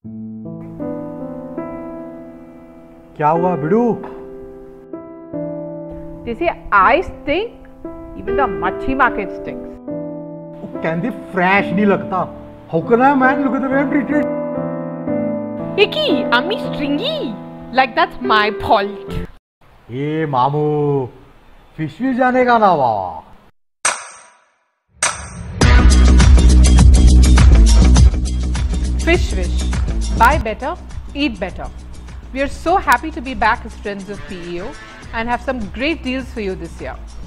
क्या हुआ बिडू? They say I stink. Even the Machi market stinks. कहती fresh नहीं लगता. How can I, man? Look at the way I'm treated. Icky, I'm stringy. Like that's my fault. ए मामू, fish भी जाने का ना बाबा. Fish Wish. Buy better, eat better. We are so happy to be back as friends of PEO and have some great deals for you this year.